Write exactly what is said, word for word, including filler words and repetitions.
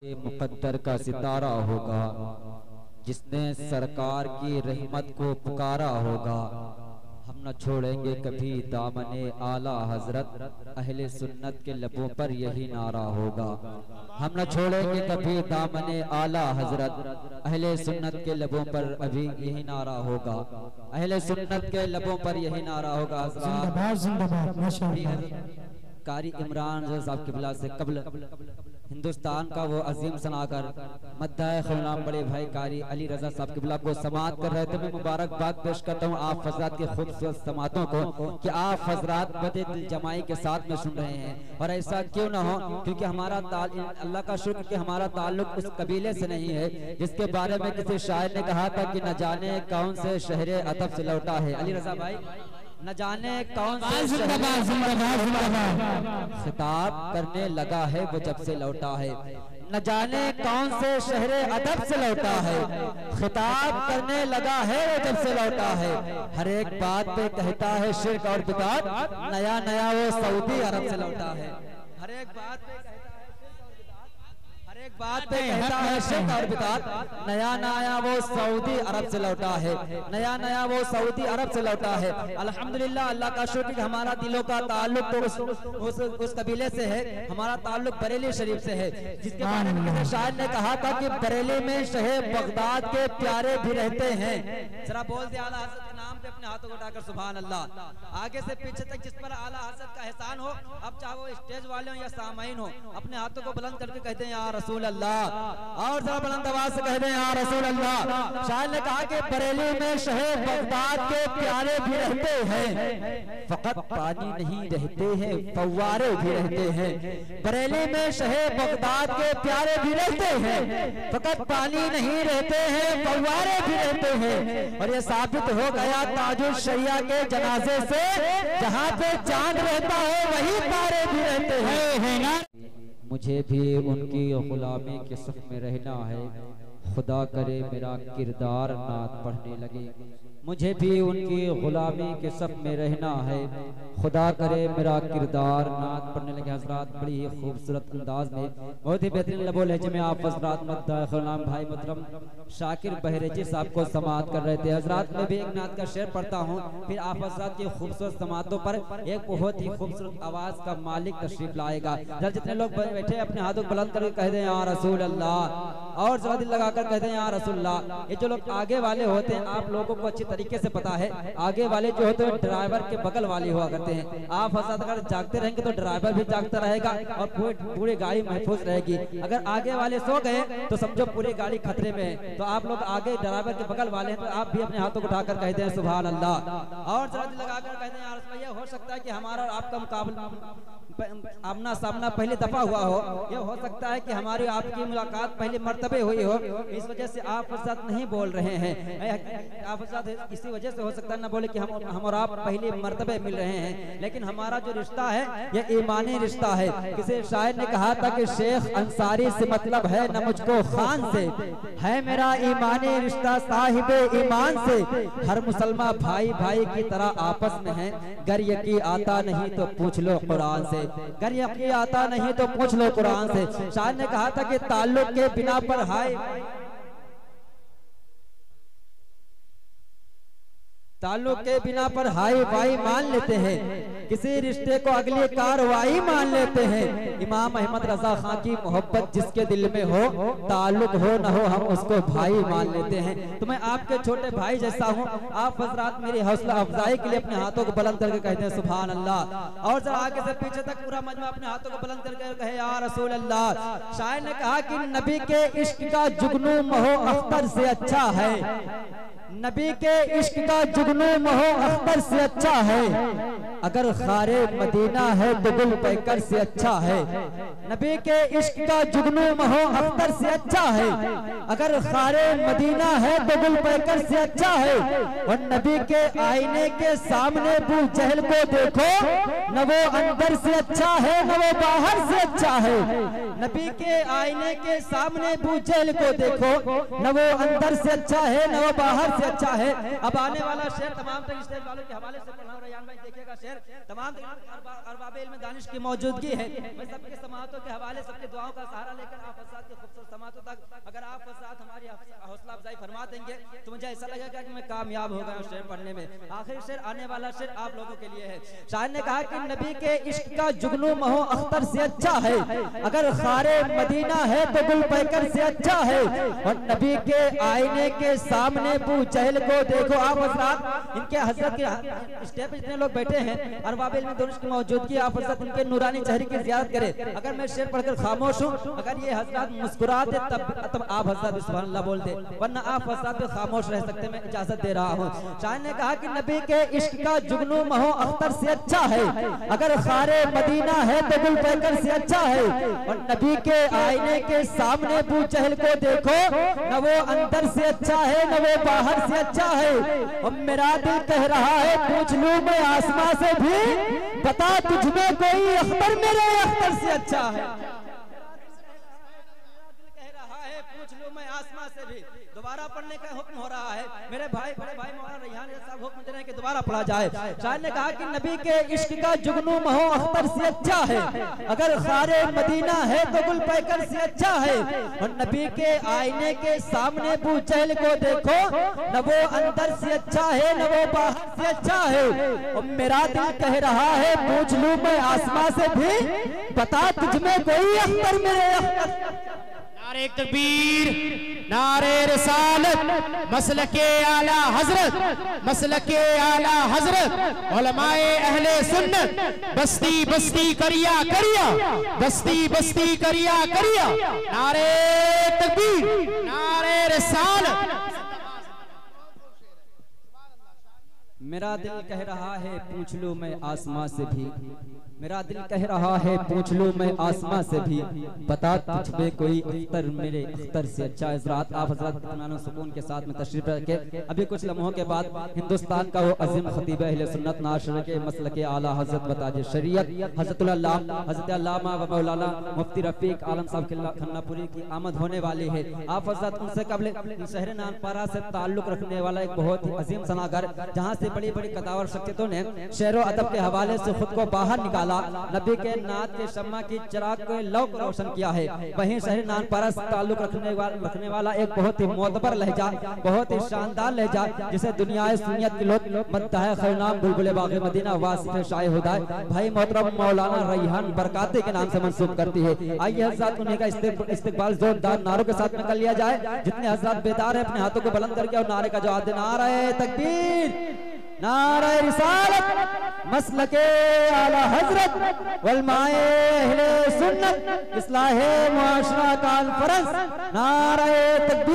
ये मुकद्दर का सितारा होगा जिसने सरकार की रहमत को पुकारा होगा। हम न छोड़ेंगे कभी दामने आला हजरत, अहले सुन्नत के लबों पर यही नारा होगा। हम न छोड़ेंगे कभी दामने आला हजरत, अहले सुन्नत के लबों पर अभी यही नारा होगा। अहले सुन्नत के लबों पर यही नारा होगा। जिंदाबाद जिंदाबाद माशाअल्लाह। कारी इमरान साहब के बिला से कबल हिंदुस्तान का वो अजीम सनाकर मद्दाए खुलनाम बड़े भाई कारी अली रजा साहब के बिला को समात कर रहे थे। मैं मुबारकबाद पेश करता हूँ आप हजरात के खूबसूरत समातों को कि आप हजरात बड़े दिल जमाई के साथ में सुन रहे हैं। और ऐसा क्यों ना हो, क्योंकि हमारा अल्लाह का शुक्र कि हमारा ताल्लुक उस कबीले से नहीं है जिसके बारे में किसी शायर ने कहा था कि न जाने कौन से शहरे अदब से लौटा है। अली रजा भाई, न जाने कौन से खिताब करने लगा है वो जब से लौटा है। न जाने कौन से शहरे अदब से लौटा है, खिताब करने लगा है वो जब से लौटा है। हर एक बात पे कहता है शिर्क और बिदात, नया नया वो सऊदी अरब से लौटा है। हर एक बात पे कहता है हर एक बात पे कहता है शिर्क और बिदात, नया नया वो सऊदी अरब से लौटा है। नया नया वो सऊदी अरब से लौटा है। अल्हम्दुलिल्लाह, अल्लाह का शुक्र कि हमारा दिलों का ताल्लुक तो उस, उस, उस कबीले से है। हमारा ताल्लुक बरेली शरीफ से है, जिसके बारे में किसी शायर ने कहा था कि बरेली में शहे बगदाद के प्यारे भी रहते हैं। जरा बोल दे आला हज़रत के नाम पे अपने हाथों को उठाकर सुभान अल्लाह। आगे से पीछे तक जिस पर आला हज़रत का एहसान हो, अब चाहे वो स्टेज वाले हो या सामाइन हो, अपने हाथों को बुलंद करके कहते हैं या रसूल अल्लाह। और जरा बुलंद आवाज से कहते हैं या रसूल अल्लाह। शायर ने कहा कि बरेली में शहे बगदाद के प्यारे भी रहते हैं, फकत पानी नहीं रहते हैं, फव्वारे भी रहते हैं। बरेली में शहे बगदाद के प्यारे भी रहते हैं, फकत पानी नहीं रहते हैं, फव्वारे भी रहते हैं। और ये साबित हो गया ताजुल शरिया के जनाजे से, जहाँ पे चांद रहता है वही तारे भी रहते हैं। मुझे भी उनकी गुलामी के सफ में रहना है, खुदा करे मेरा किरदार नात पढ़ने लगे। मुझे भी उनकी गुलामी के सफ में रहना है, खुदा करे मेरा किरदार नात पढ़ने लगे। हजरात बड़ी ही खूबसूरत अंदाज में, बहुत ही बेहतरीन लबो लहजे में आप हजरात मद्दाए भाई मुहतरम शाकिर बहरेजी साहब को समात कर रहे थे। हजरात मैं भी एक नात का शेर पढ़ता हूँ, फिर आप हजरात की खूबसूरत समातों पर एक बहुत ही खूबसूरत आवाज का मालिक तशरीफ लाएगा। जब जितने लोग बैठे अपने हाथों को बुलंद करके कह दें या रसूल अल्लाह, और जरा दिल लगाकर कह दें या रसूल अल्लाह। ये जो लोग आगे वाले होते हैं, आप लोगों को अच्छी तरीके से पता है, आगे वाले जो होते हैं ड्राइवर के बगल वाले हुआ करते हैं। आप हजरत अगर जागते रहेंगे तो ड्राइवर भी जागता रहेगा और पूरी पूरी गाड़ी महफूज रहेगी। अगर आगे वाले सो गए तो समझो पूरी गाड़ी खतरे में है। तो आप लोग आगे ड्राइवर के बगल वाले हैं, तो आप भी अपने हाथों को उठाकर कहते हैं सुभान अल्लाह। और जरा दिल लगाकर कहते हैं यार रसूल, ये हो सकता है कि हमारा और आपका मुकाबला आमना सामना पहली दफा हुआ हो, ये हो सकता है कि हमारी आपकी मुलाकात पहली मर्तबे हुई हो, इस वजह से आप साथ नहीं बोल रहे हैं। आप साथ इसी वजह से हो सकता है ना बोले कि हम हम और आप पहली मर्तबे मिल रहे हैं, लेकिन हमारा जो रिश्ता है ये ईमानी रिश्ता है। किसी शायर ने कहा था कि शेख अंसारी से मतलब है न मुझको खान से, है मेरा ईमानी रिश्ता साहिबे ईमान से। हर मुसलमान भाई भाई की तरह आपस में है, गर यकी आता नहीं तो पूछ लो कुरान से। गर यकी आता नहीं तो पूछ लो कुरान से। शायर ने कहा था कि ताल्लुक के बिना पर हाय ताल्लुक के बिना पर हाई भाई मान लेते हैं, किसी रिश्ते को अगली कार्रवाई मान लेते हैं। इमाम अहमद रजा खां की मोहब्बत जिसके दिल में हो, ताल्लुक हो न हो हम उसको भाई मान लेते हैं। तो मैं आपके छोटे भाई जैसा हूँ, आप हजरात मेरी हौसला अफजाई के लिए अपने हाथों को बुलंद करके कहते हैं सुभान अल्लाह। और जरा आगे से पीछे तक पूरा मजमा अपने हाथों को बुलंद करके कहे या रसूल अल्लाह। शायर ने कहा कि नबी के इश्क का जुगनू महो अख्तर से अच्छा है, नबी के इश्क का जुगनू महो अख्तर से अच्छा है। अगर खारे मदीना है तो गुल पैकर से अच्छा है। नबी के इश्क का जुगनू महो अख्तर से अच्छा है। अगर खारे मदीना है तो गुल पैकर से अच्छा है। और नबी के आईने के सामने बू जहल को देखो, न वो अंदर से अच्छा है न वो बाहर से अच्छा है। नबी के आईने के सामने बू जहल को देखो, न वो अंदर से अच्छा है न वो बाहर से से अच्छा है। अब आने वाला शेर तमाम तक स्टेज वालों के हवाले से पढ़ा रयान भाई देखिएगा शेर तमाम अरबाब इल्म दानिश की मौजूदगी है। मैं सबके समातों के हवाले सबके दुआओं का सहारा लेकर आप हज़रात के खूबसूरत समातों तक अगर आप हज़रात हमारी हौसला अफजाई फरमा देंगे तो मुझे ऐसा लगेगा कि मैं कामयाब हो गया शेर पढ़ने में। आखिरी शेर आने वाला शेर आप लोगों के लिए है। शायर ने कहा कि नबी के इश्क का जुगनू महो अख्तर से अच्छा है, अगर खारे मदीना है तो गुल पैकर से अच्छा है, और नबी के आईने के सामने बू चहल को देखो। आप हज़रात इनके हजरत के स्टेज पे जितने लोग बैठे हैं अरबाब इल्म दानिश की मौजूदगी, आप हज़रात उनके नूरानी चेहरे की ज़ियारत करें। अगर मैं शेर पढ़कर खामोश हूँ, अगर ये हज़रात मुस्कुराते तब तब आप हज़रात सुभान अल्लाह बोल दे, वरना आप हज़रात खामोश रह सकते। मैं इजाजत दे रहा हूँ। शायर ने कहा कि नबी के इश्क का जुगनू महो अख्तर से अच्छा है, अगर खारे मदीना है तो गुल पैकर से अच्छा है, और नबी के आईने के सामने बू चहल को देखो, न वो अंदर से अच्छा है न वो बाहर से अच्छा है। और मेरा दिल कह रहा है पूछ लूं मैं आसमां से भी, बता तुझमें कोई अख्तर मेरे अख्तर से अच्छा है। पूछ लूं मैं आसमां से भी। दोबारा पढ़ने का हुक्म हो रहा है। मेरे भाई बड़े भाई मौलाना रैहान साहब हुक्म दे रहे हैं कि दोबारा पढ़ा जाए। शायर ने कहा कि नबी के इश्क का जुगनू महो अख्तर से अच्छा है, अगर खारे मदीना है तो गुल पैकर से अच्छा है, और नबी के आईने के सामने बू चहल को देखो, न वो अंदर से अच्छा है न वो बाहर से अच्छा है। और मेरा दिल कह रहा है पूछ लूं मैं आसमां से भी, बता तुझमें कोई अख्तर मेरे अख्तर। नारे तकबीर, नारे रिसालत, मसलके आला हजरत, मसलके आला हजरत, उलमाए अहले सुन्नत, बस्ती बस्ती करिया करिया, बस्ती बस्ती करिया करिया। नारे तकबीर, नारे रिसालत। मेरा दिल कह रहा है पूछ लूं मैं आसमां से भी, मेरा दिल कह रहा है पूछ लूं मैं आसमां से भी, बता तुझ में कोई अख्तर मेरे अख्तर से अच्छा। हज़रात आप हज़रात इत्मीनान सुकून के साथ में तशरीफ रखे। अभी कुछ लम्हों के बाद हिंदुस्तान का वो अजीम खतीब अहले सुन्नत नाशर के मसलक आला हज़रत बताज शरीयत हज़रत हज़रत अल्लामा व मौलाना मुफ्ती रफ़ीक आलम साहब खन्नापुरी की आमद होने वाली है। आप हज़रात उनसे कबल शहर नानपारा से ताल्लुक़ रखने वाला एक बहुत ही अजीम सनागर, जहाँ से बड़ी बड़ी कदावर शख्सियतों ने शेर व अदब के हवाले से खुद को बाहर निकाला, नबी के नात के शम्मा की चिराग को लौ को रोशन किया है। वहीं शहर नानपारा से ताल्लुक रखने वाला रखने वाला एक बहुत ही मोतबर लहजा, बहुत ही शानदार लहजा, जिसे दुनिया सुन्नियत के लोग मद्दाह खैरनाम बुलबुल बाग़ मदीना वासिफ शाह हुदा भाई मोहतरम मौलाना रैहान बरकाती के नाम से मंसूब करती है। आइए हज़रात उन्हीं का इस्तिकबाल जोरदार नारों के साथ में कर लिया जाए। जितने हज़रात बेदार है अपने हाथों को बुलंद करके और नारे का जवाब देना। नारे तकबीर, नारे रिसालत, मसलके आला हजरत, उलमाए अहले सुन्नत, इस्लाहे मुआशरा कॉन्फ्रेंस। नारे तकबीर।